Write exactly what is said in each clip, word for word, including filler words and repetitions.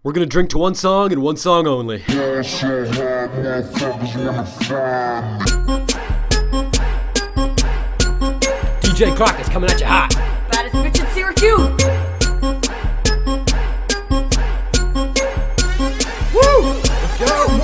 We're gonna drink to one song and one song only. D J Crockett's coming at you hot. Baddest bitch in Syracuse. Woo! Let's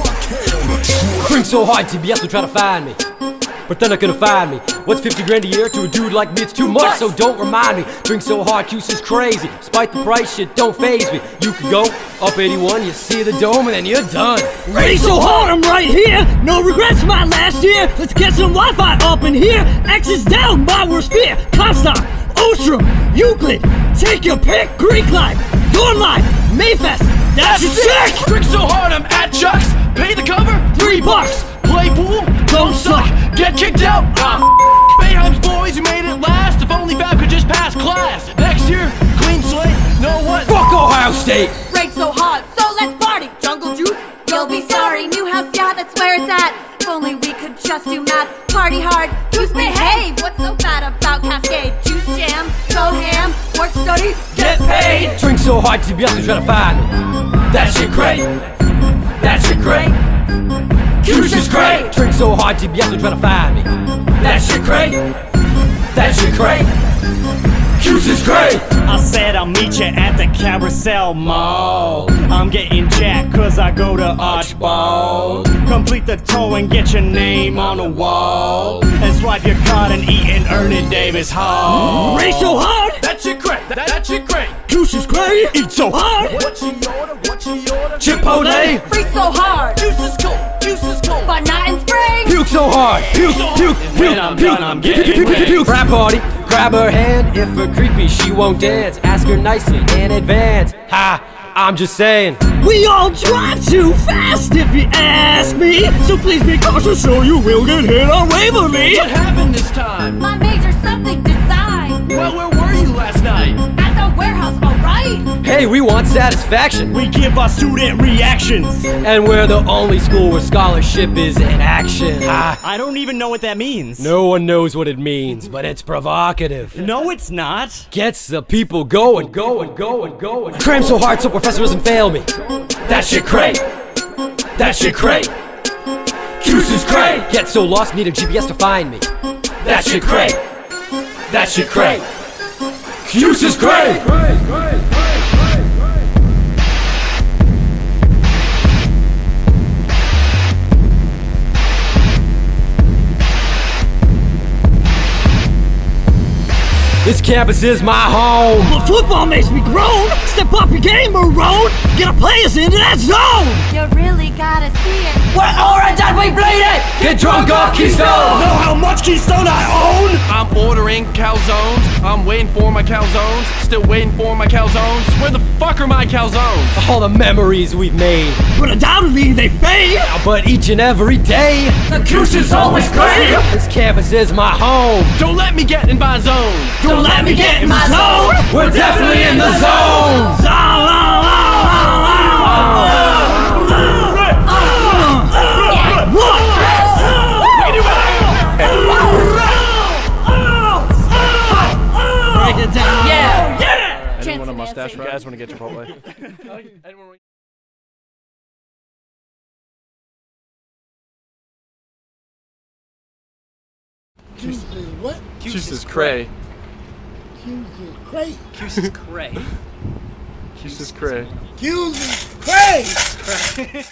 go! Drink so hard, T B S will try to find me, but they're not gonna find me. What's fifty grand a year to a dude like me? It's too much, so don't remind me. Drink so hard, Cuse is crazy. Despite the price, shit don't faze me. You could go up eighty-one, you see the dome, and then you're done. Ready so hard, I'm right here. No regrets from my last year. Let's get some Wi-Fi up in here. X is down, my worst fear. Comstock, Ostrom, Euclid. Take your pick. Greek life, dorm life, Mayfest. That's sick! Drink so hard, I'm at Chuck's. Pay the cover, three bucks. Play pool, don't suck. Get kicked out, ah, Bayheim's boys, you made it last. If only Fab could just pass class. Next year, clean slate, know what? Fuck Ohio State! Rate so hard, so let's party. Jungle juice, you'll be sorry. New house, yeah, that's where it's at. If only we could just do math. Party hard, Cuse behave. What's so bad about Cascade? Juice jam, go ham, work study, get paid. Drink so hard, T B S will try to find me. That shit great. That shit great. Cuse is great. Drink so hard, T B S will try to find me. That shit great. That shit great. Cuse is great. I said I'll meet you at the Carousel Mall. I'm getting jacked cause I go to Archbald. Complete the tour and get your name on the wall. And swipe your card and eat in Ernie Davis Hall. Race so hard. That shit great, that, that shit great. Cuse is great. Eat so hard. What she order, what she order? Chipotle. Free so hard, Cuse is cold, Cuse is cold. but not in spring. Puke so hard. Puke, puke, puke, When I'm puke, done, I'm puke, getting puke, puke, wet. puke. Frat party. Grab her hand. If her creepy, she won't dance. Ask her nicely in advance. Ha! I'm just saying. We all drive too fast if you ask me. So please be cautious or you will get hit on Waverly. What happened this time? My major's something design. Well, where were you last night? At the warehouse, alright. Hey, we want satisfaction. We give our student reactions. And we're the only school where scholarship is in action. Ah, I don't even know what that means. no one knows what it means, but it's provocative. No, it's not. Gets the people going, going, going, going. Cram so hard so professor doesn't fail me. That shit great. That shit great. Cuse is great. Get so lost, need a G P S to find me. That shit great. That shit great. Cuse is great. This campus is my home. But football makes me groan. Step up your game, Maroon. Get a players into that zone. You really gotta see it. We're orange and we bleed it. Get drunk off Keystone. Know how much Keystone I own? I'm ordering calzones. I'm waiting for my calzones. Still waiting for my calzones. Where the fuck are my calzones? All the memories we've made, But undoubtedly they fade. but each and every day, The Cuse is always great. this campus is my home. Don't let me get in my zone. Don't let me get in my zone. We're definitely in the zone. Break it down. Yeah. Yeah. Anyone a Fancy mustache? Nancy. You guys want to get Chipotle? Cuse is what? Cuse is Cray. Cuse is Cray. Cuse is Cray. Cuse is Cray. Cuse is Cray.